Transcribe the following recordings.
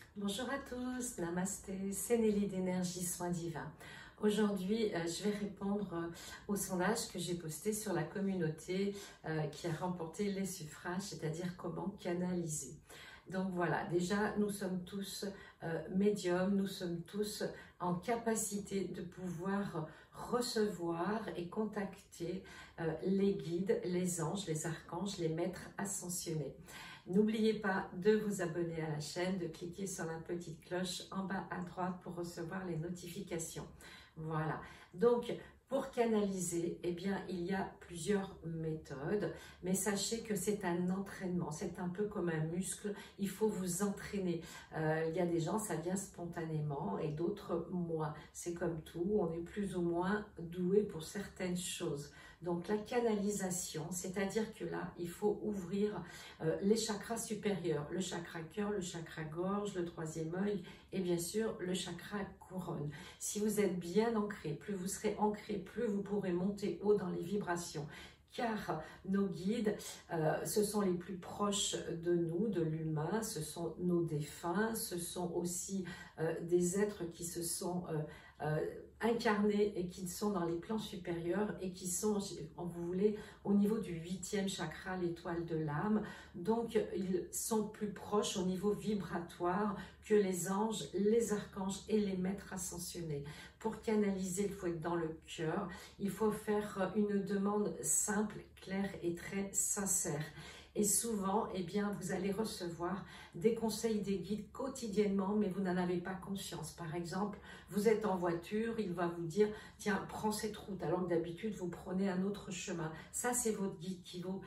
Bonjour à tous, Namasté, c'est Nelly d'Énergie Soins Divins. Aujourd'hui, je vais répondre au sondage que j'ai posté sur la communauté qui a remporté les suffrages, c'est-à-dire comment canaliser. Donc voilà, déjà, nous sommes tous médiums, nous sommes tous en capacité de pouvoir recevoir et contacter les guides, les anges, les archanges, les maîtres ascensionnés. N'oubliez pas de vous abonner à la chaîne, de cliquer sur la petite cloche en bas à droite pour recevoir les notifications. Voilà, donc pour canaliser, eh bien, il y a plusieurs méthodes, mais sachez que c'est un entraînement, c'est un peu comme un muscle, il faut vous entraîner. Il y a des gens, ça vient spontanément et d'autres moins. C'est comme tout, on est plus ou moins doué pour certaines choses. Donc la canalisation, c'est-à-dire que là, il faut ouvrir les chakras supérieurs, le chakra cœur, le chakra gorge, le troisième œil et bien sûr le chakra couronne. Si vous êtes bien ancré, plus vous serez ancré, plus vous pourrez monter haut dans les vibrations. Car nos guides, ce sont les plus proches de nous, de l'humain, ce sont nos défunts, ce sont aussi des êtres qui se sont incarnés et qui sont dans les plans supérieurs et qui sont, vous voulez, au niveau du 8e chakra, l'étoile de l'âme. Donc, ils sont plus proches au niveau vibratoire que les anges, les archanges et les maîtres ascensionnés. Pour canaliser, il faut être dans le cœur, il faut faire une demande simple, claire et très sincère. Et souvent, eh bien, vous allez recevoir des conseils des guides quotidiennement, mais vous n'en avez pas conscience. Par exemple, vous êtes en voiture, il va vous dire « Tiens, prends cette route », alors que d'habitude, vous prenez un autre chemin. Ça, c'est votre guide qui vous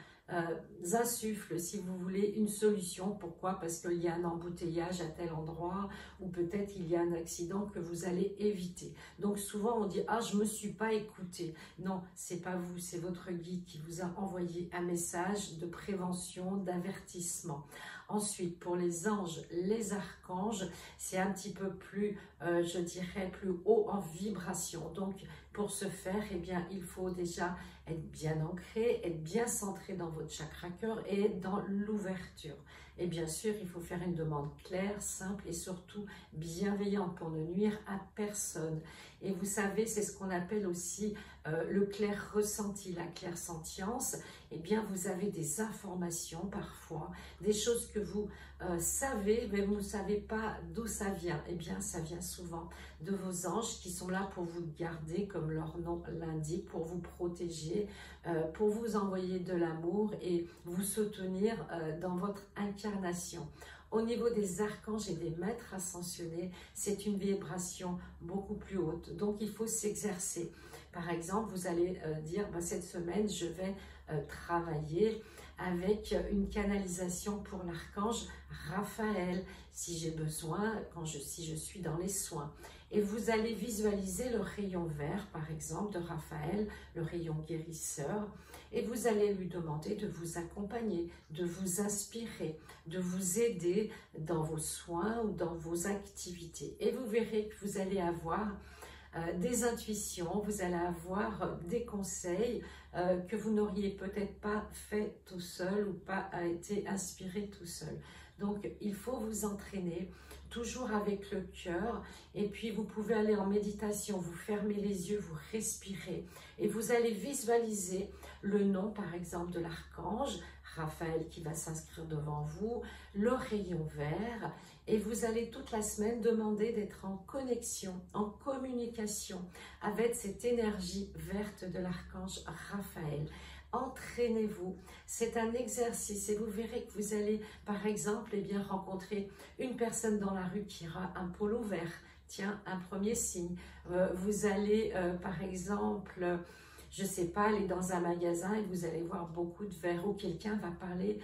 insuffle, si vous voulez, une solution. Pourquoi? Parce qu'il y a un embouteillage à tel endroit, ou peut-être il y a un accident que vous allez éviter. Donc souvent, on dit « Ah, je ne me suis pas écouté ». Non, c'est pas vous, c'est votre guide qui vous a envoyé un message de prévention, d'avertissement. Ensuite, pour les anges, les archanges, c'est un petit peu plus, je dirais, plus haut en vibration. Donc, pour ce faire, eh bien, il faut déjà être bien ancré, être bien centré dans votre chakra cœur et être dans l'ouverture. Et bien sûr, il faut faire une demande claire, simple et surtout bienveillante pour ne nuire à personne. Et vous savez, c'est ce qu'on appelle aussi le clair ressenti, la clairsentience. Eh bien, vous avez des informations parfois, des choses que vous savez, mais vous ne savez pas d'où ça vient. Eh bien, ça vient souvent de vos anges qui sont là pour vous garder, comme leur nom l'indique, pour vous protéger, pour vous envoyer de l'amour et vous soutenir dans votre incarnation. Au niveau des archanges et des maîtres ascensionnés, c'est une vibration beaucoup plus haute. Donc, il faut s'exercer. Par exemple, vous allez dire, cette semaine, je vais travailler avec une canalisation pour l'archange Raphaël, si j'ai besoin, si je suis dans les soins. Et vous allez visualiser le rayon vert, par exemple, de Raphaël, le rayon guérisseur, et vous allez lui demander de vous accompagner, de vous inspirer, de vous aider dans vos soins ou dans vos activités. Et vous verrez que vous allez avoir des intuitions, vous allez avoir des conseils que vous n'auriez peut-être pas fait tout seul ou pas été inspiré tout seul. Donc, il faut vous entraîner, toujours avec le cœur, et puis vous pouvez aller en méditation, vous fermez les yeux, vous respirez, et vous allez visualiser le nom, par exemple, de l'archange Raphaël qui va s'inscrire devant vous, le rayon vert, et vous allez toute la semaine demander d'être en connexion, en communication avec cette énergie verte de l'archange Raphaël. Entraînez-vous, c'est un exercice et vous verrez que vous allez, par exemple, eh bien, rencontrer une personne dans la rue qui aura un polo vert. Tiens, un premier signe. Vous allez, par exemple, je ne sais pas, aller dans un magasin et vous allez voir beaucoup de verre ou quelqu'un va parler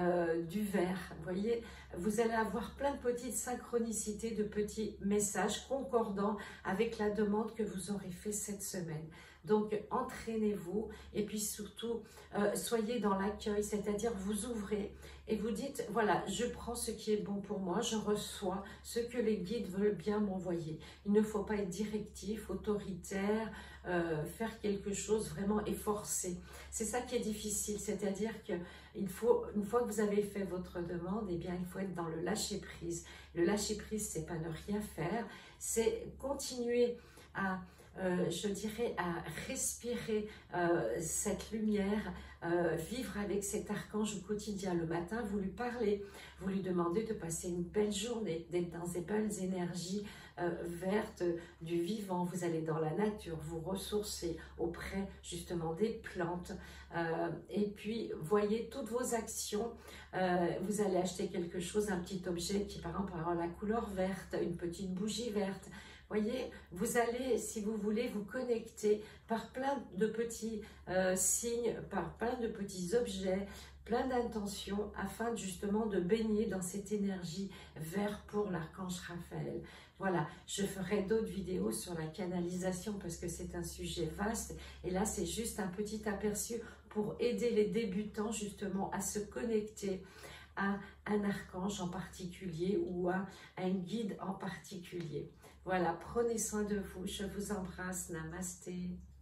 du verre. Vous voyez, vous allez avoir plein de petites synchronicités, de petits messages concordants avec la demande que vous aurez fait cette semaine. Donc, entraînez-vous et puis surtout, soyez dans l'accueil, c'est-à-dire vous ouvrez et vous dites, voilà, je prends ce qui est bon pour moi, je reçois ce que les guides veulent bien m'envoyer. Il ne faut pas être directif, autoritaire, faire quelque chose vraiment et forcer. C'est ça qui est difficile, c'est-à-dire qu'il faut, une fois que vous avez fait votre demande, eh bien, il faut être dans le lâcher-prise. Le lâcher-prise, c'est pas ne rien faire, c'est continuer à je dirais, à respirer cette lumière, vivre avec cet archange au quotidien. Le matin, vous lui parlez, vous lui demandez de passer une belle journée, d'être dans ces belles énergies vertes du vivant. Vous allez dans la nature, vous ressourcez auprès justement des plantes. Et puis, voyez toutes vos actions. Vous allez acheter quelque chose, un petit objet qui, par exemple, a la couleur verte, une petite bougie verte. Voyez, vous allez, si vous voulez, vous connecter par plein de petits signes, par plein de petits objets, plein d'intentions, afin justement de baigner dans cette énergie vert pour l'archange Raphaël. Voilà, je ferai d'autres vidéos sur la canalisation parce que c'est un sujet vaste. Et là, c'est juste un petit aperçu pour aider les débutants justement à se connecter à un archange en particulier ou à un guide en particulier. Voilà, prenez soin de vous, je vous embrasse, namasté.